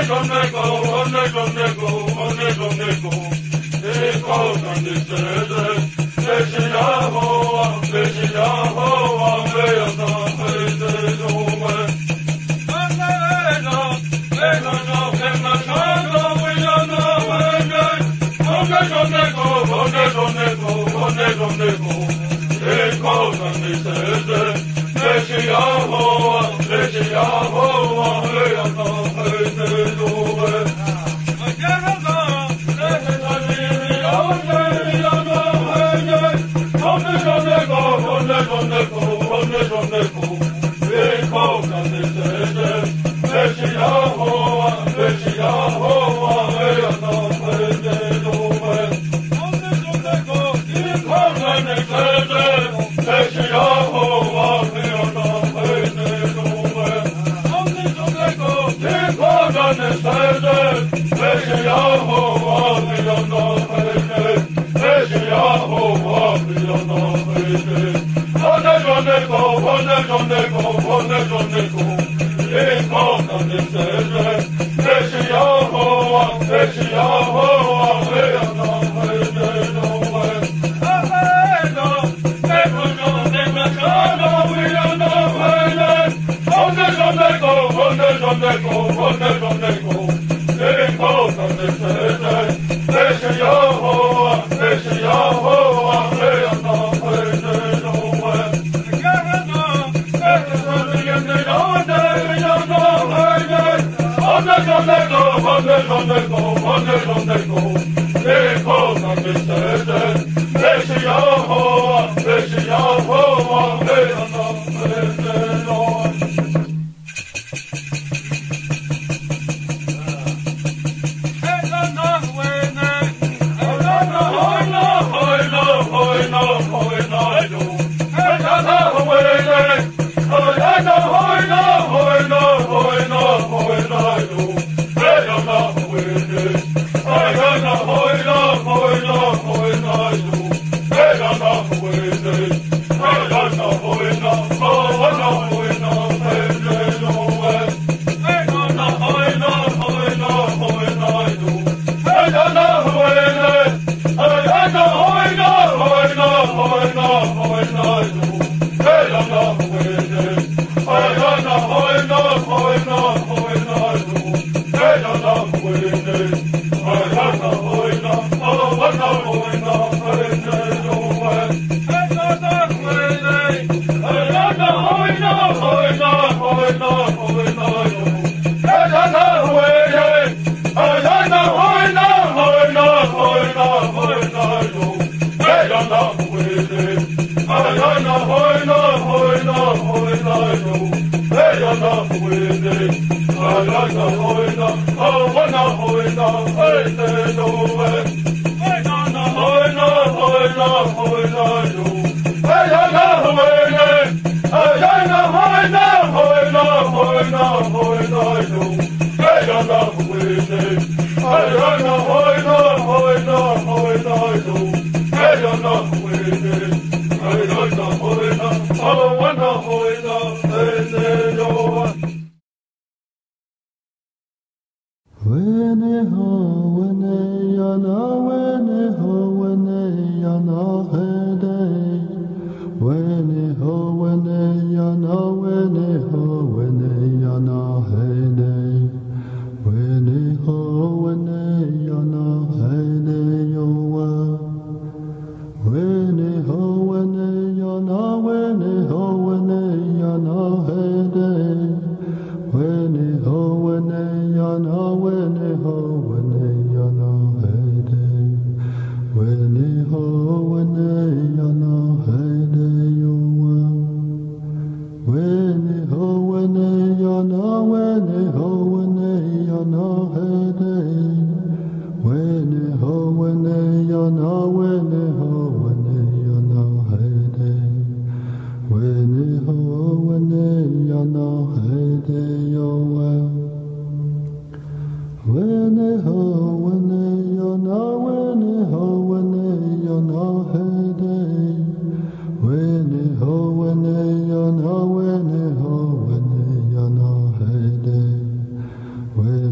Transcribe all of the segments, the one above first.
When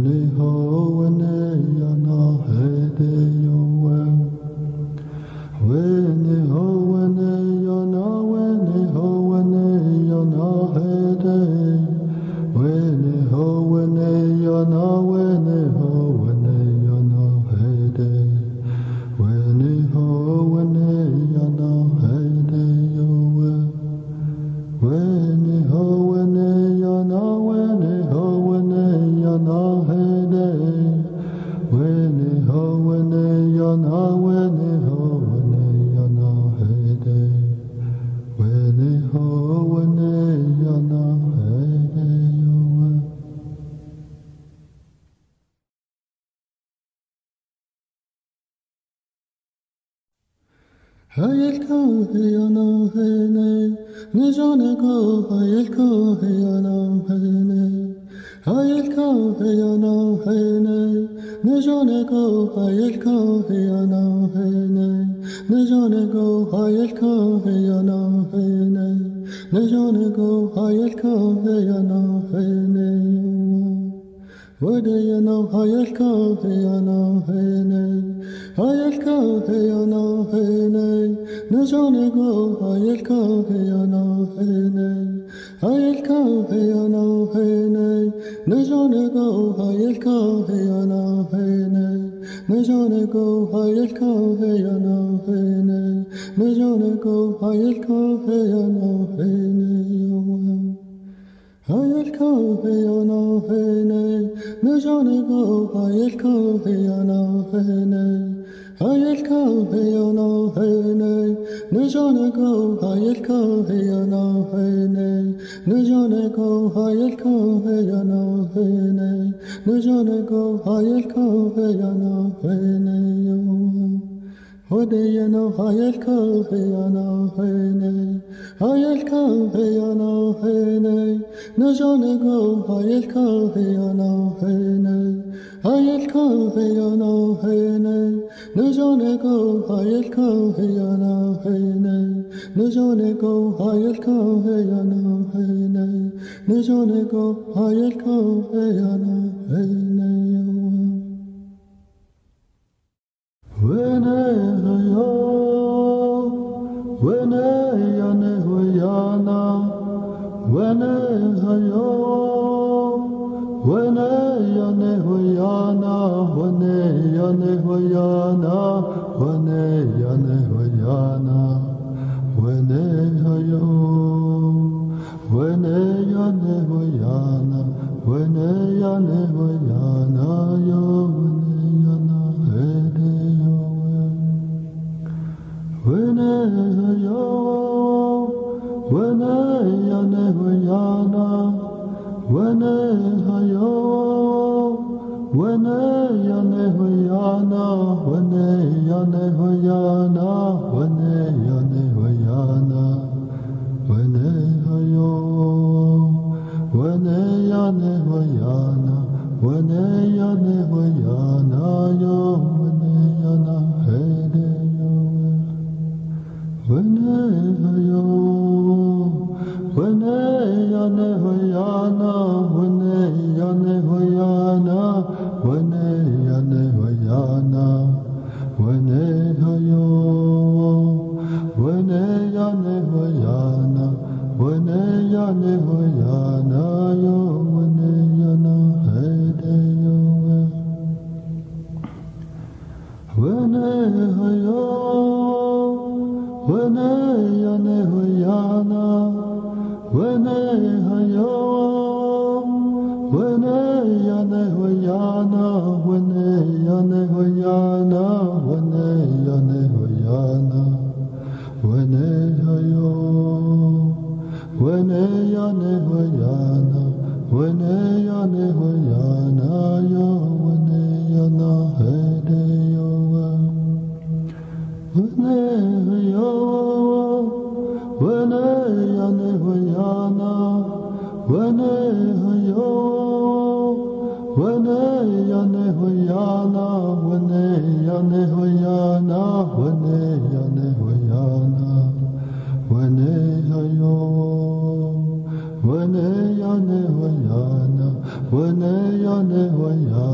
When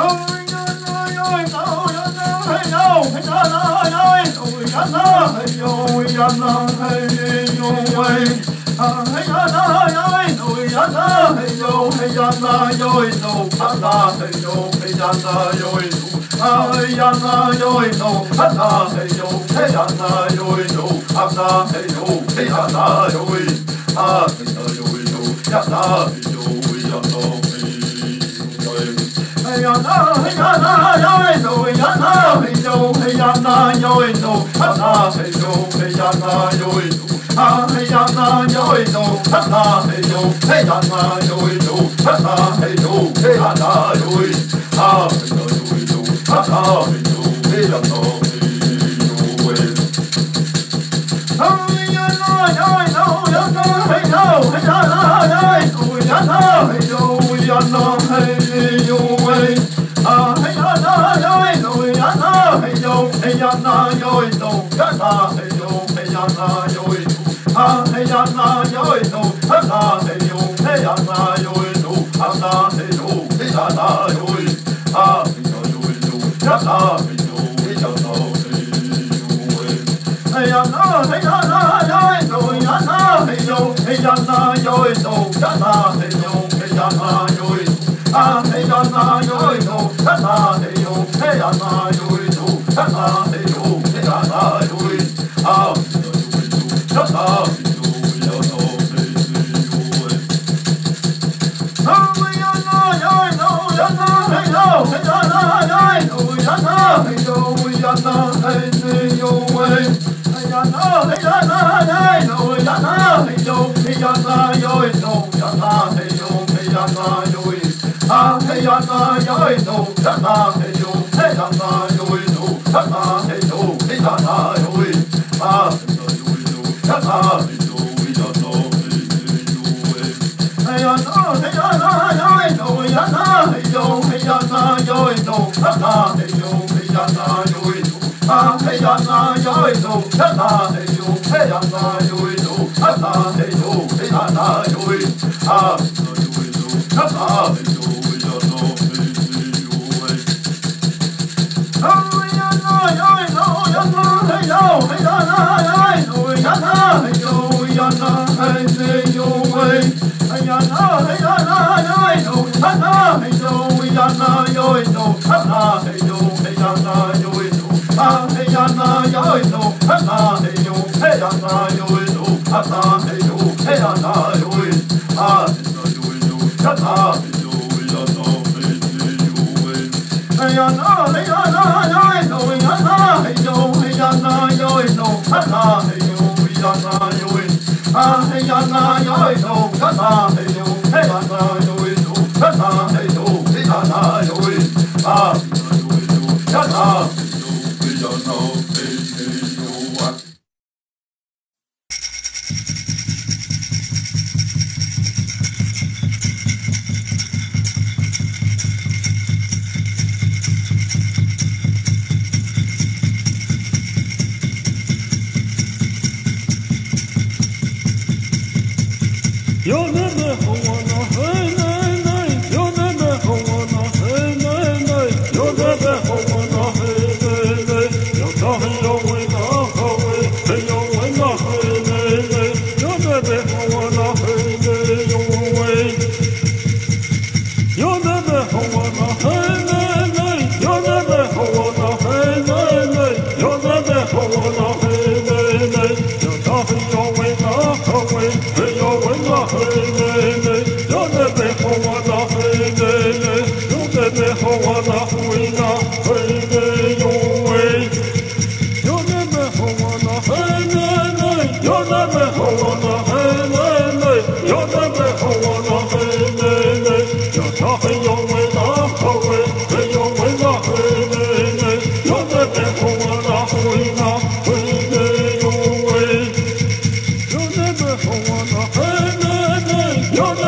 You're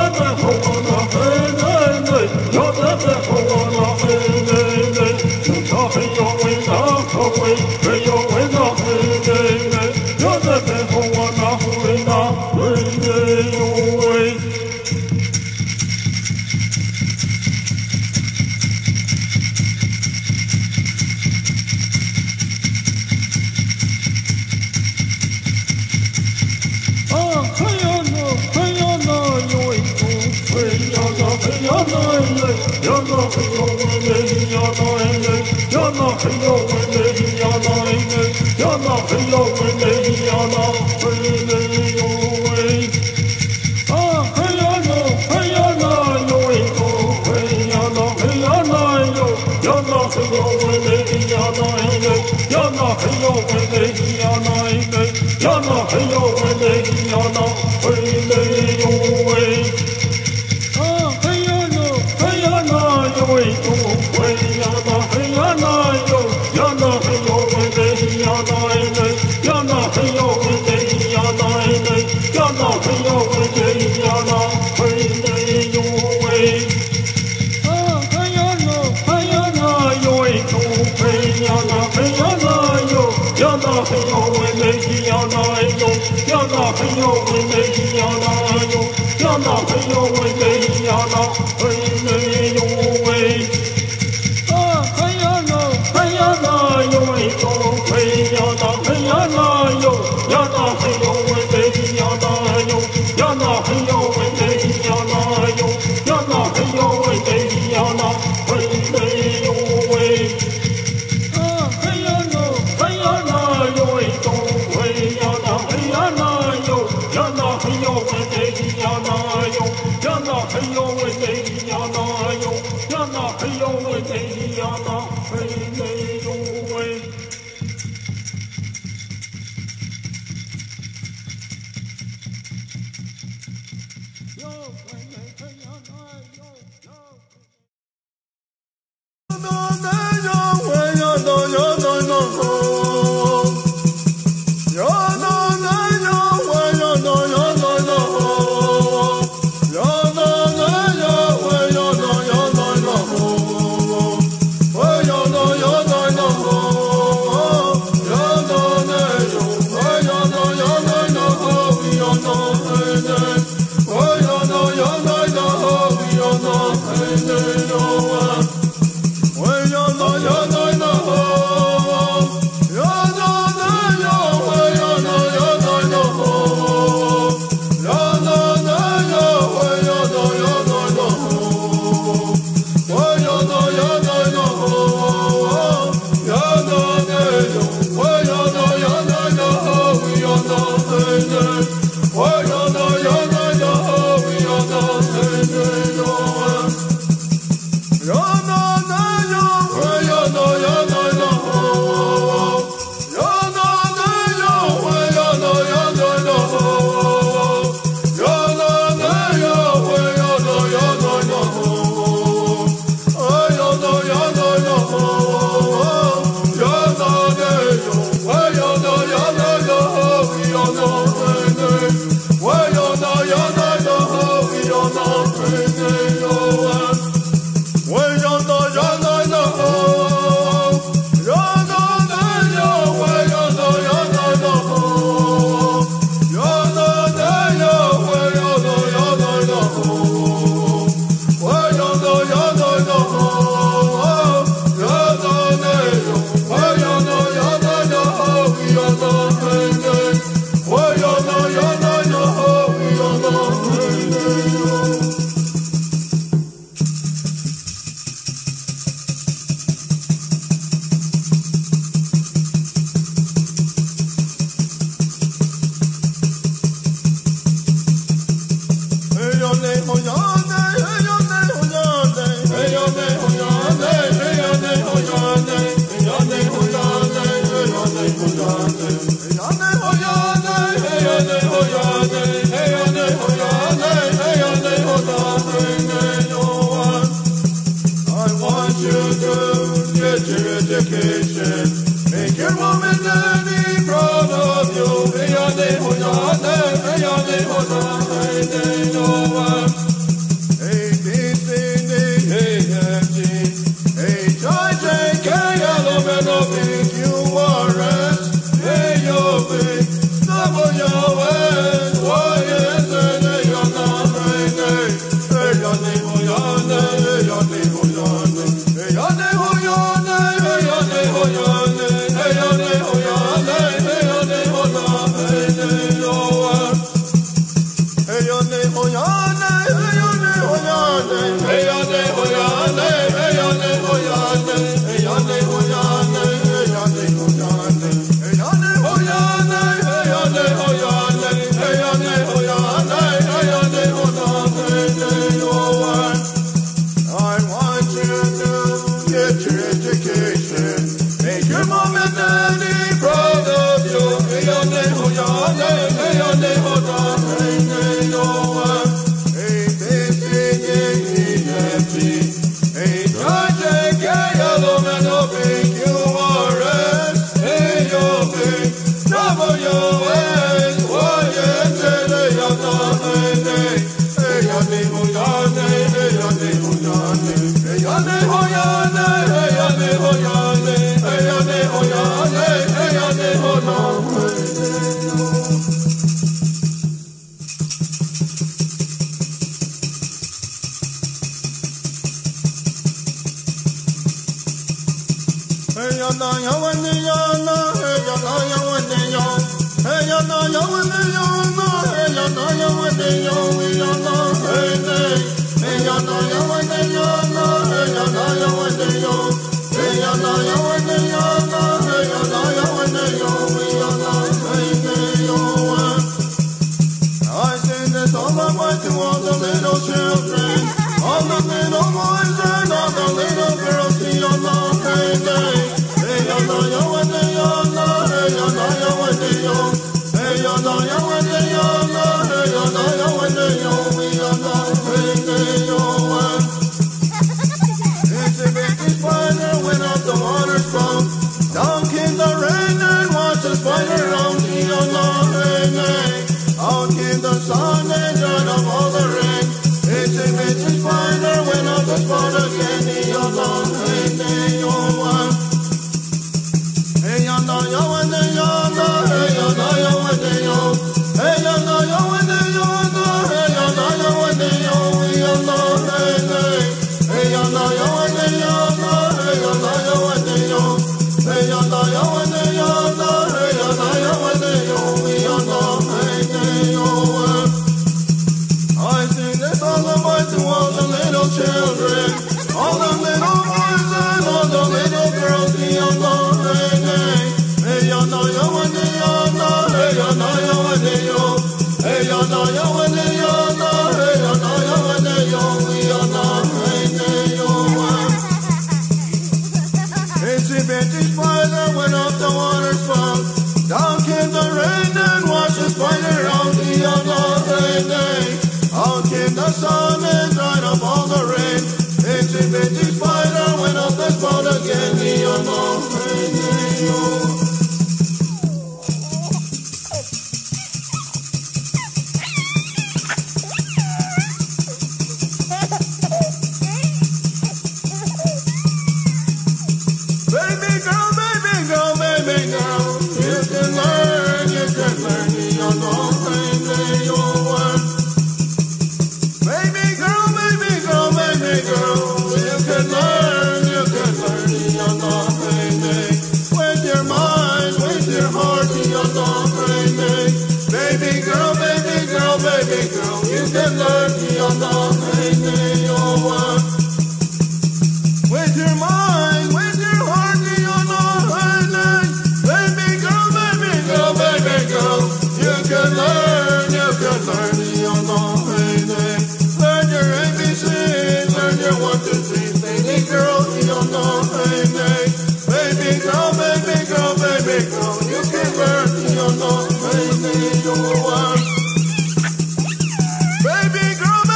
Baby girl,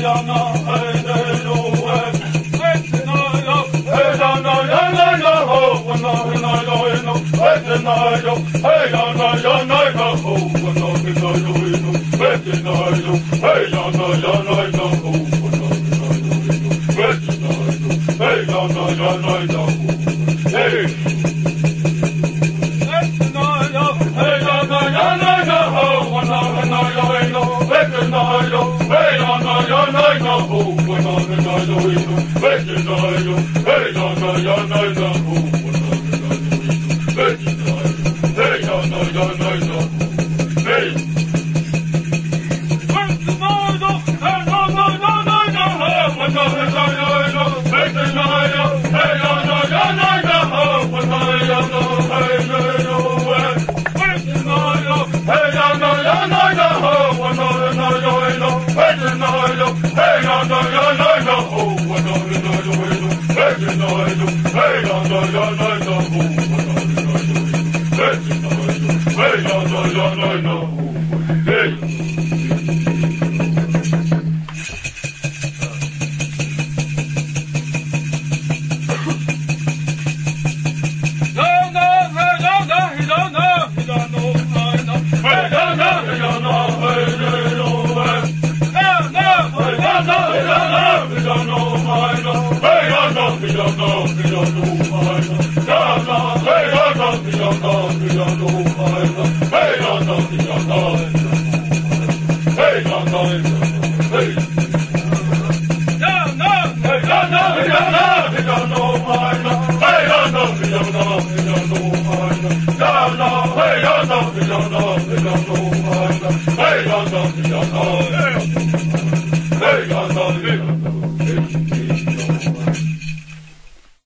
Hey,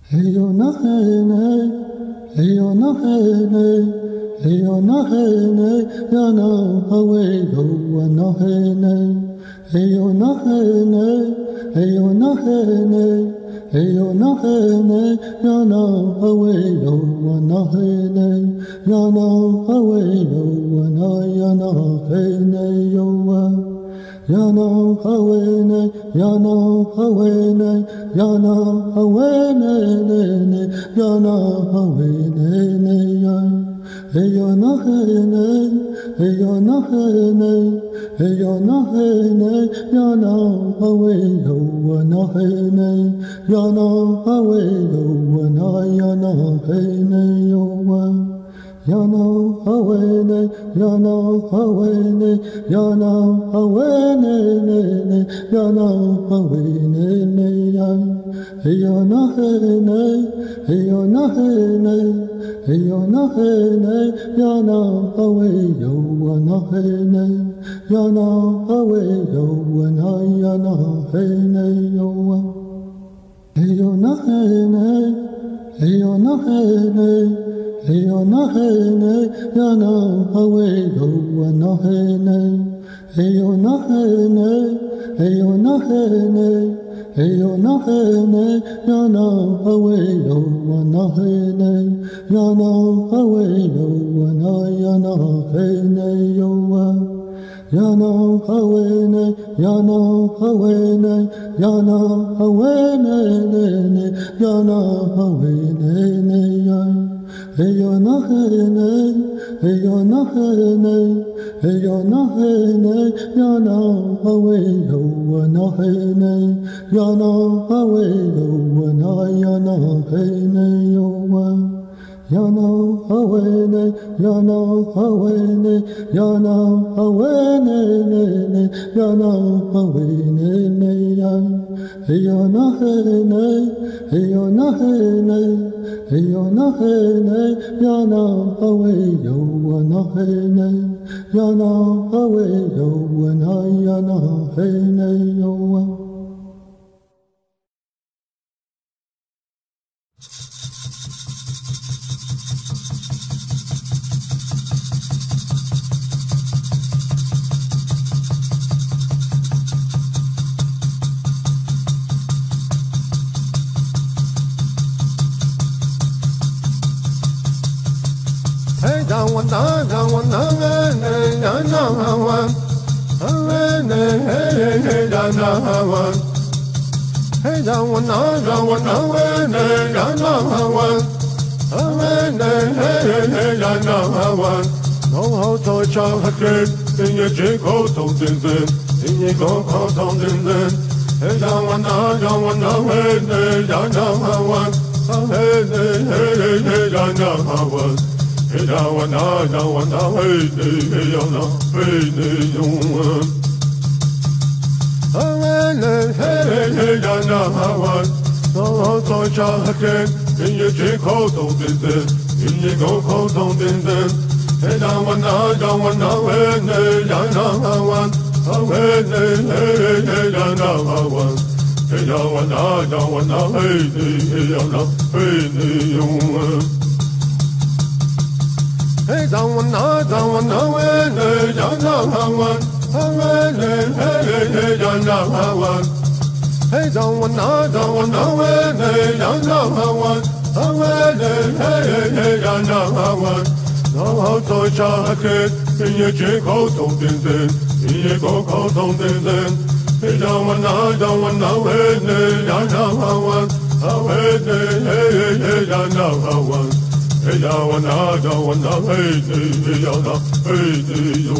Hey yo na hey nay, hey yo na hey nay, hey yo na hey nay, ya na away yo na hey nay, hey yo na hey nay, hey yo na hey nay, hey yo na hey nay, ya na away yo na hey nay, ya na away yo na ya na hey nay yo. Ya na away nay, ya na away nay, ya na away nay, ya na away nay ya. Hey yo na hey nay, hey yo na hey nay, hey yo na hey nay, ya na away yo na hey nay, ya na away yo na ya na hey nay yo. Ya na away nay, ya na away nay, ya na away nay, ya na away nay ya. Hey yo na hey nay, hey yo na hey nay, hey yo na hey nay, ya na away yo na hey nay, ya na away yo na ya na hey nay yo. Hey yo na hey nay, hey yo na hey nay, hey yo na hey nay, ya na away yo na hey nay, hey yo na hey nay, hey yo na hey nay, hey yo na hey nay, ya na away yo na hey nay, ya na away yo na ya na hey nay yo. Ya na away nay, ya na away nay, ya na away nay, ya na away nay ya. Hey yo na hey nay, hey yo na hey nay, hey yo na hey nay, ya na away yo na hey nay, ya na away yo na ya na hey nay yo. Ya na away nay, ya na away nay, ya na away nay, ya na away nay ya. Hey yo na hey nay, hey yo na hey nay, hey yo na hey nay, ya na away yo na hey nay, ya na away yo na ya na hey nay yo. Hey down one hey down one hey down one no how to chào hát kê tình yêu chỉ có thông tin tin tình yêu có thông tin tin hey down one hey down Hey down one hey hey yo na hey yo. Hey down na one no so cha again in your cheek hold on this in your go hold on this. Hey down one hey hey down na one hey down na one hey down one hey yo na hey yo. Hey down one hey down na one hey down na one hey down na one hey down one hey down na one hey down na one no how to cha kê in your cheek hold on this in your go hold on this hey down one hey down na one hey down na one Hey down one hey yo na hey yo.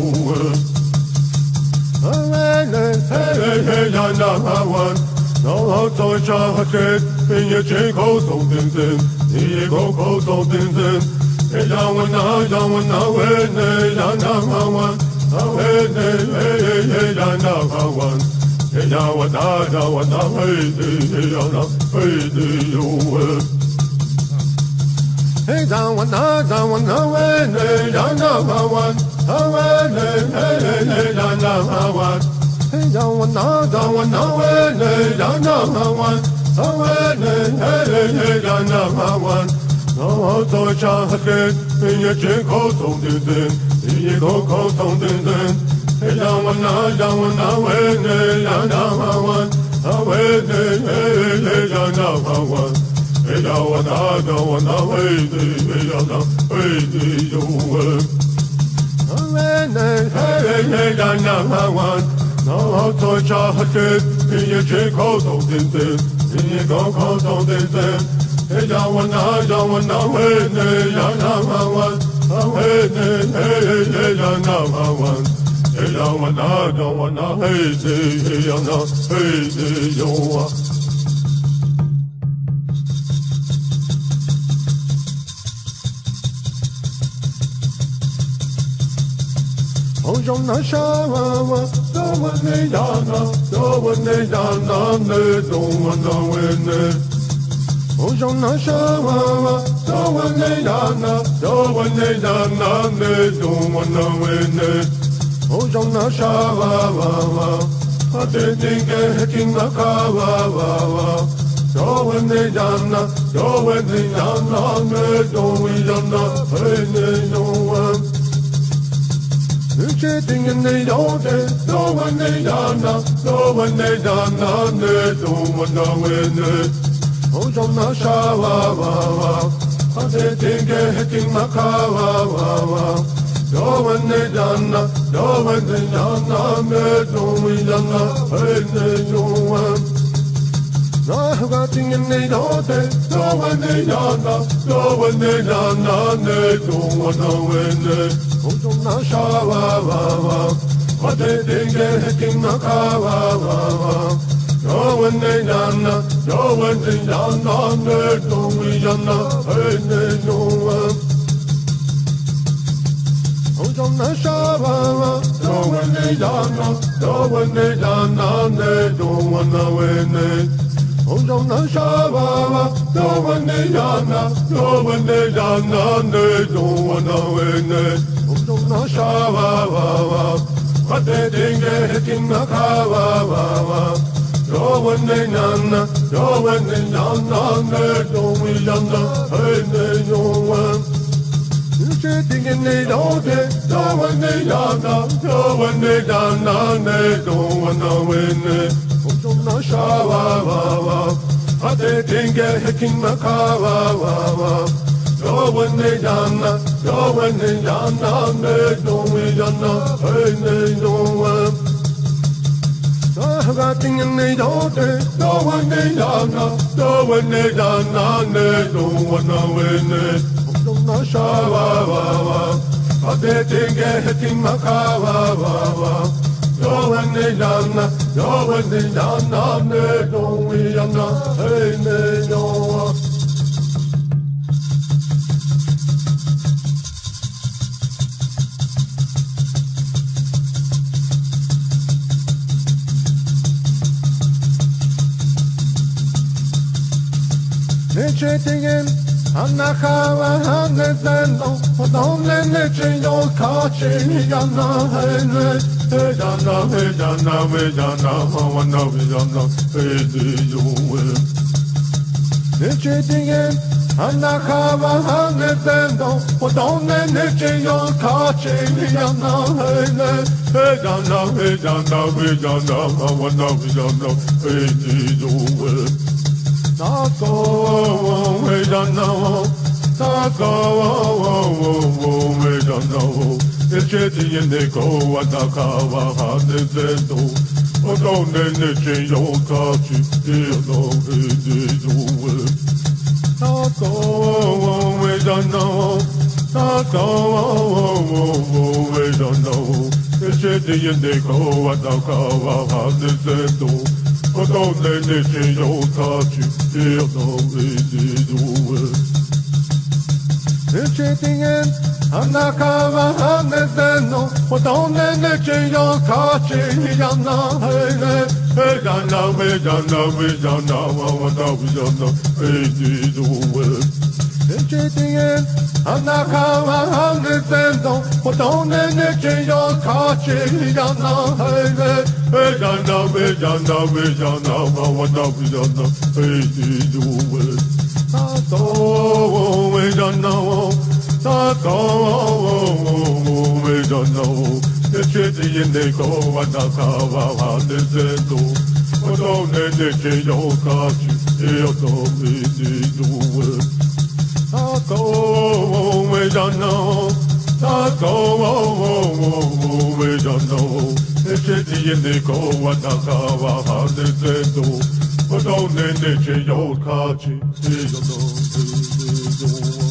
Hey down na one no how to cha kê in your cheek hold on this in your go hold on this hey down one hey down na one hey down na one hey down one hey yo na hey yo. Hey down one hey down na one hey down na one hey down one hey down na one hey hey ya na wan no so cha ke ye che ko song din din ye ko song din din hey ya wan na we ne ya na wan we ne hey ya na wan hey ya wan na we ne ya na we yo we ne hey ya na wan no so cha ke ye che ko song din din ye ko song din din hey ya wan na we ne ya na wan we ne hey ya na wan hey ya wan na hey ya na hey yo oh yo na sha wa do wa ne ya na ne do wa na we ne oh yo na sha wa do wa ne ya na ne do wa na we ne oh yo na sha wa a te tinge king na ka wa do wa ne ya na ne do we ya na hey ne no wa Sitting in the old days, no one they done, no one they done, no one know it. Oh, so na shawa, I said, think a hecking macawa, no one they done, no one they done, no we done, no one. No, nothing in the old days, no one they done, no one they done, no one know it. Oh, so na shawa, what they think they're hacking my car. No one they done, no one they done, no we done, no one. Oh, so na shawa, no one they done, no one they done, no one no way. Oh, so na shawa, no one they done, no one they done, no one no way. Na shawa, what they think they're hitting the kawa. No one they none, no one they none, no we done, hey, no one. You sitting in the old day, no one they done, no one they done, no one no win. Also na shawa, what they think they're hitting the kawa. No one they done, no one they done, no we done, hey, no one. No nothing in the old days, no one they done, no one they done, no one no win. So na shawa, but they think they're hitting my car. No one they done, no one they done, no we done, hey, no one. Nechitingen, Anakawa, Hanezendo, Odone Nechiyo, Kachi, Yana, Hejana, Hawana, Vijana, Hedi, you will. Nechitingen, Anakawa, Hanezendo, Odone Nechiyo, Kachi, Yana, Hejana, Hawana, Vijana, Hedi, you will. Nako, we don't know. Nako, we don't know. It's jetty in the go, Atakawa, Hanezendo. O don't change your country, you know, it will. Nako, we don't know. Nako, we don't know. It's jetty in the go, Atakawa, Hanezendo. O don't change your country, you know, it will. It's jetty in Anakawa, Hanezendo, o don't change your country, Yana, hey, Anakawa, Hanezendo, o don't change your country, Yana, hey, we don't know. We don't know. The city in the go and the cow, the Zeto. But don't let the jail catch you. Don't be do it. We don't know. We don't know. The city in the go and the cow, the Zeto. But don't let the jail catch you. Don't be do it.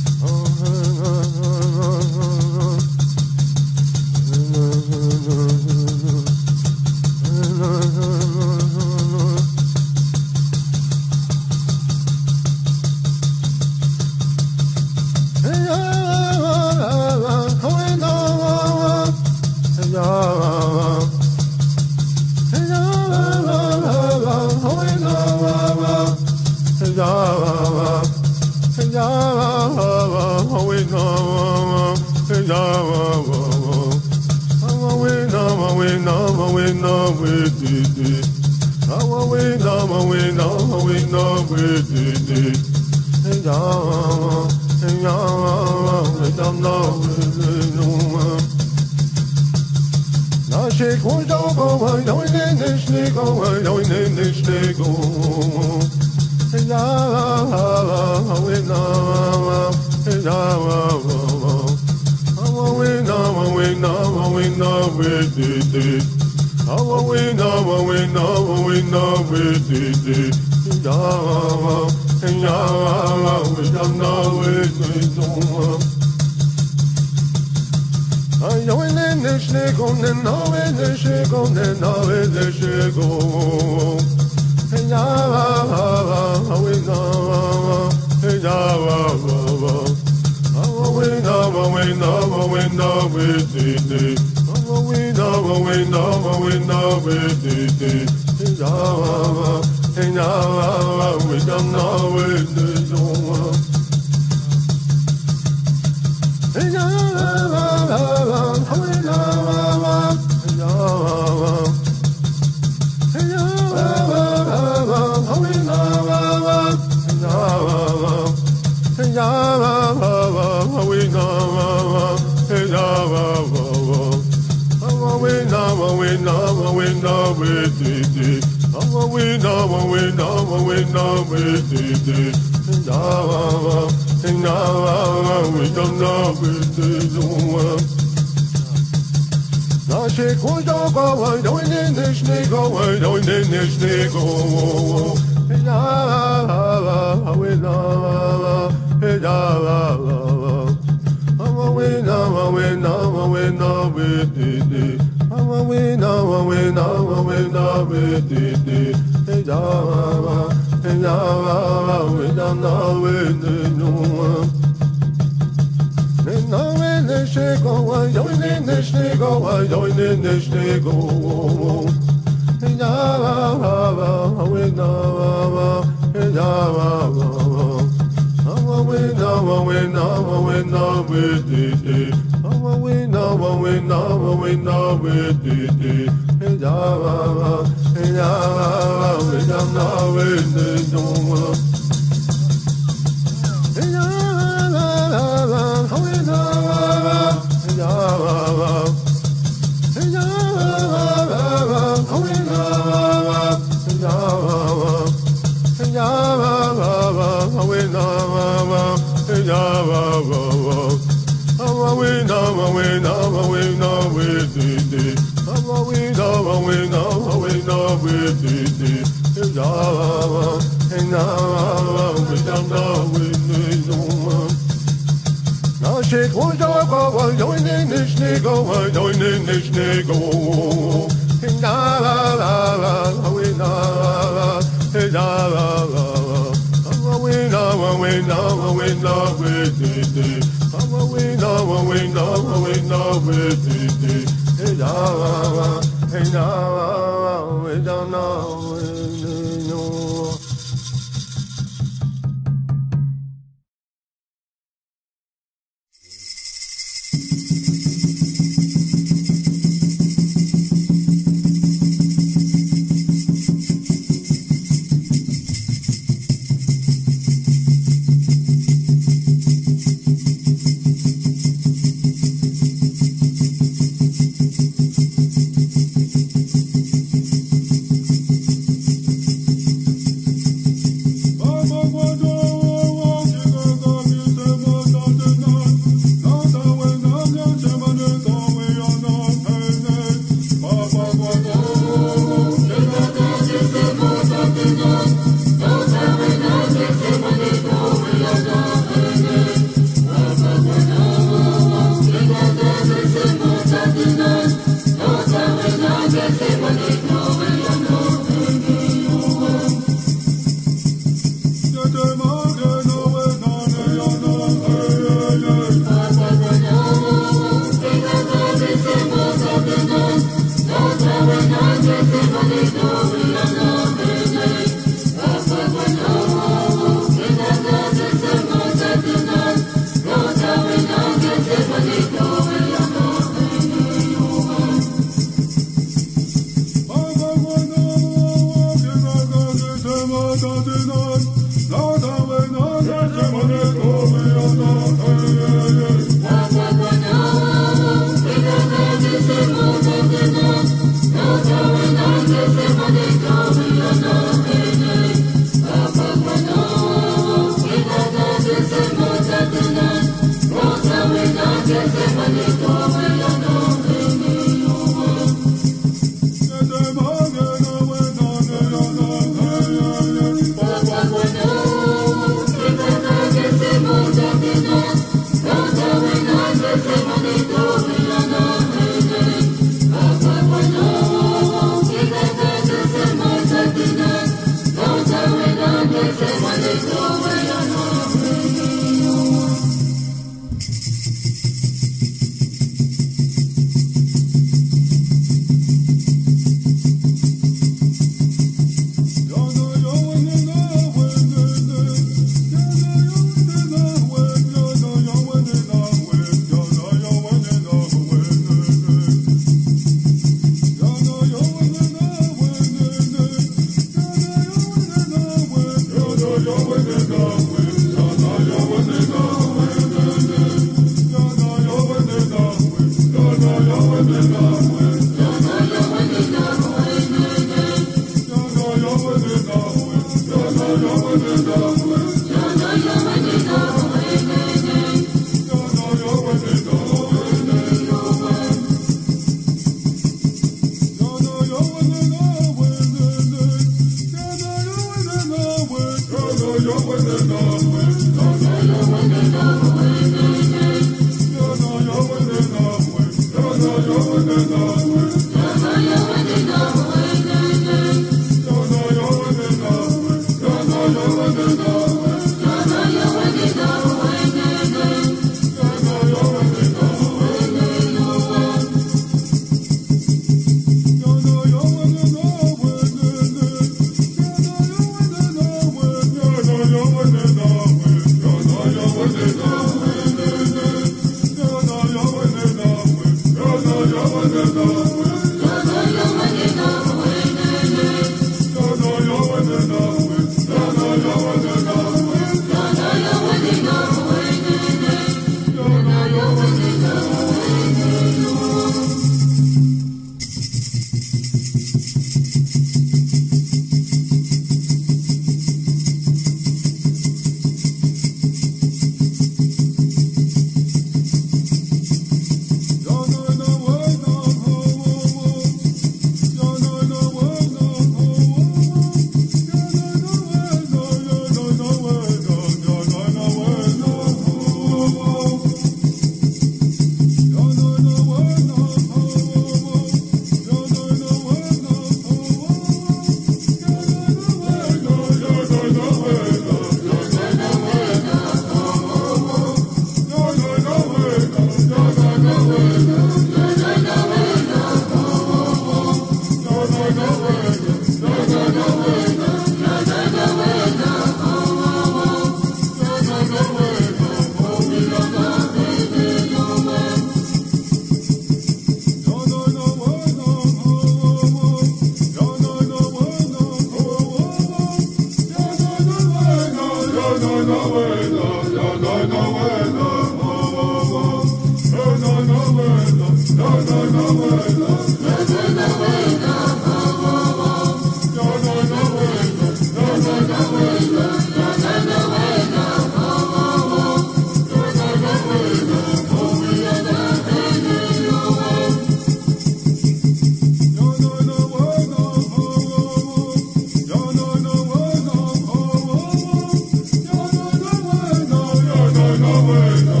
no,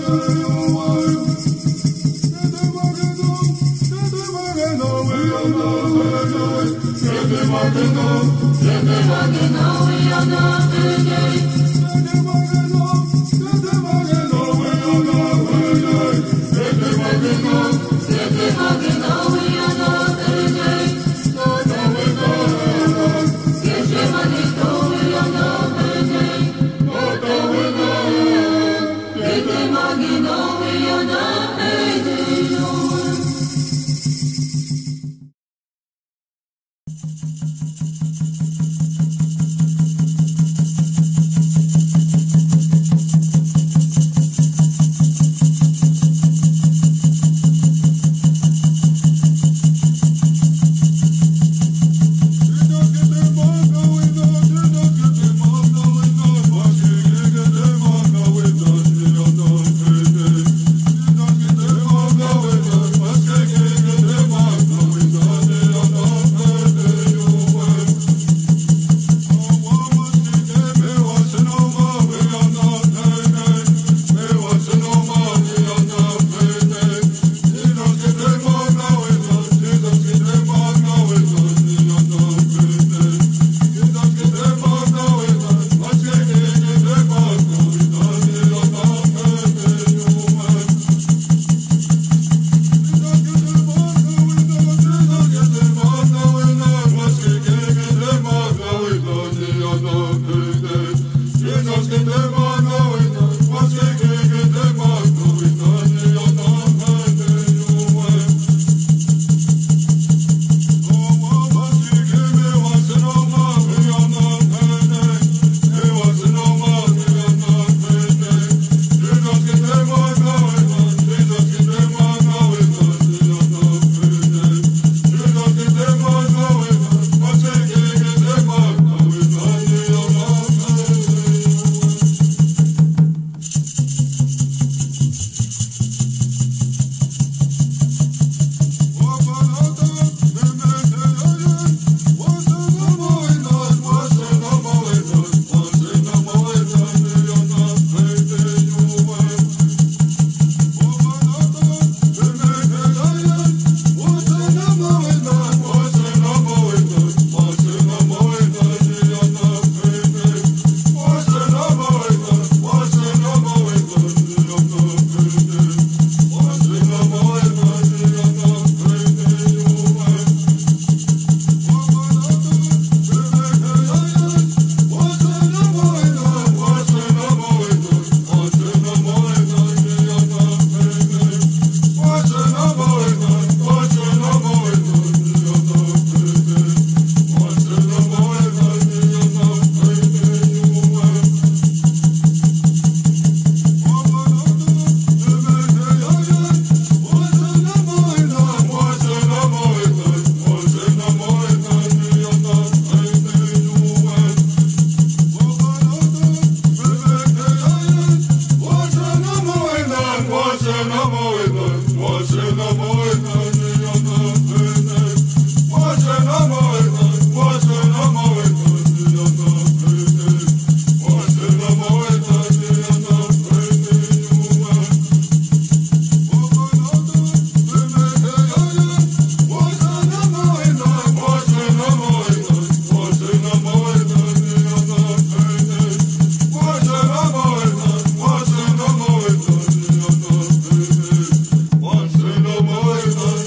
Once in a while.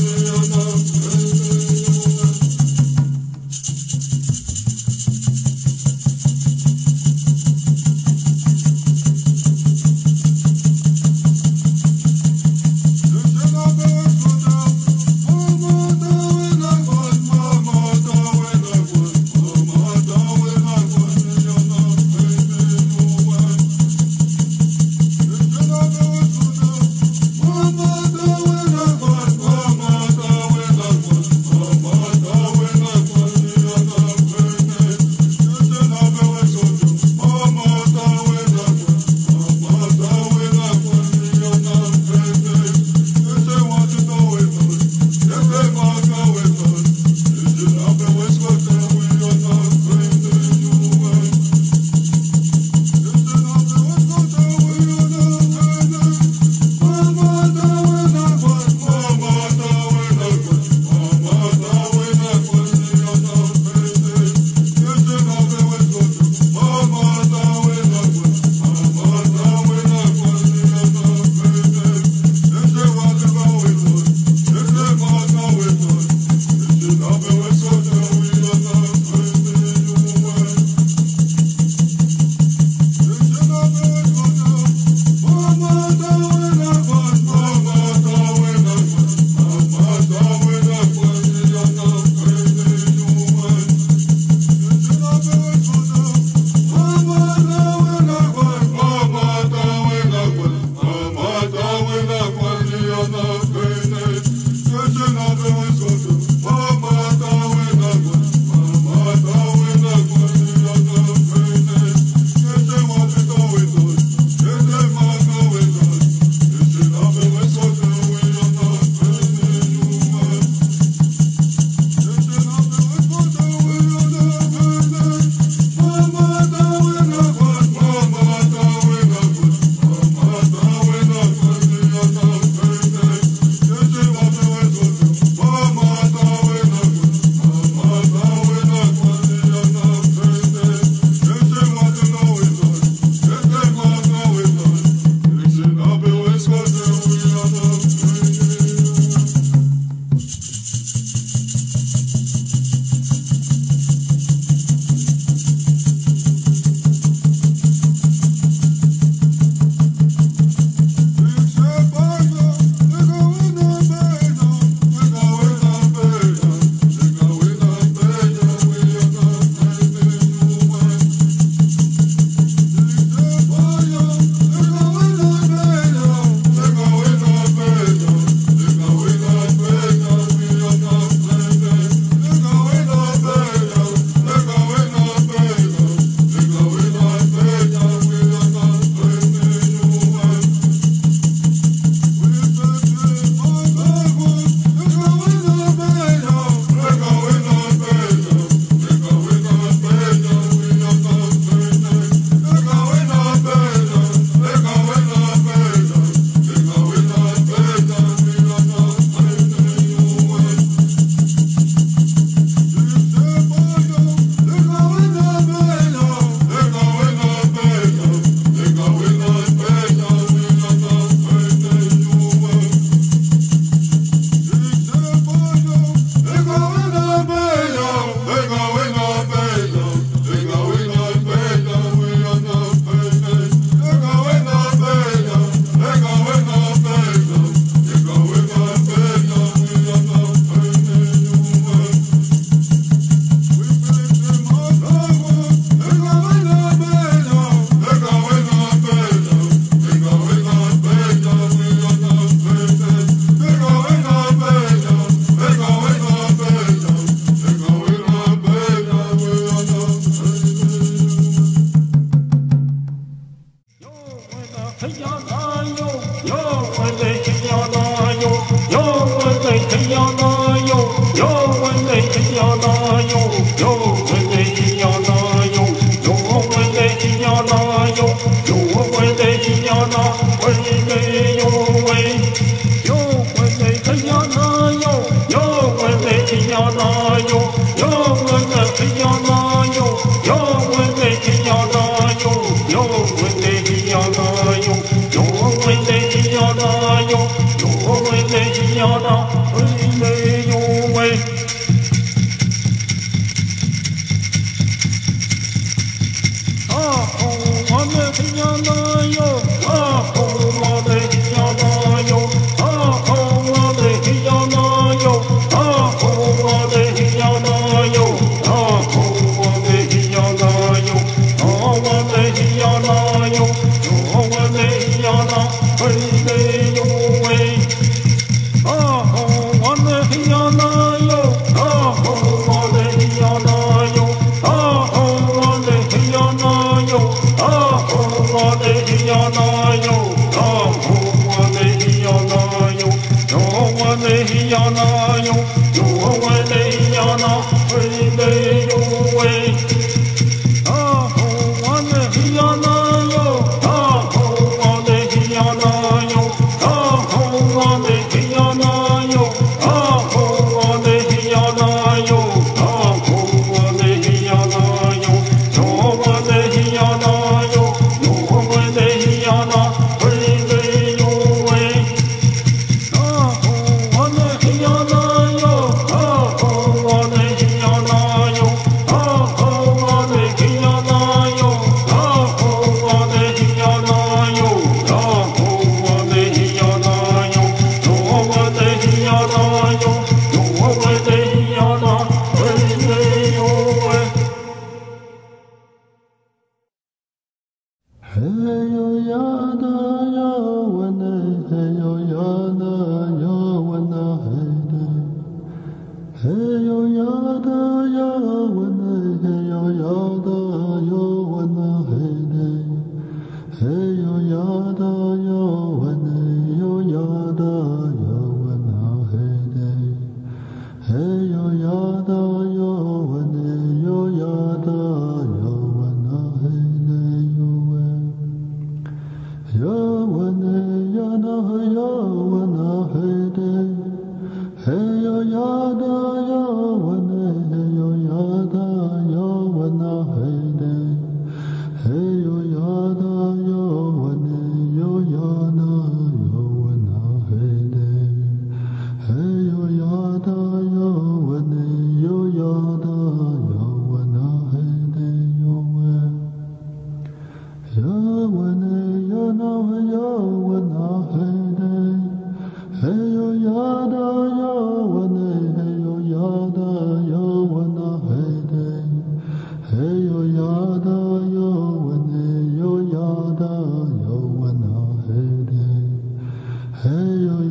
Hey,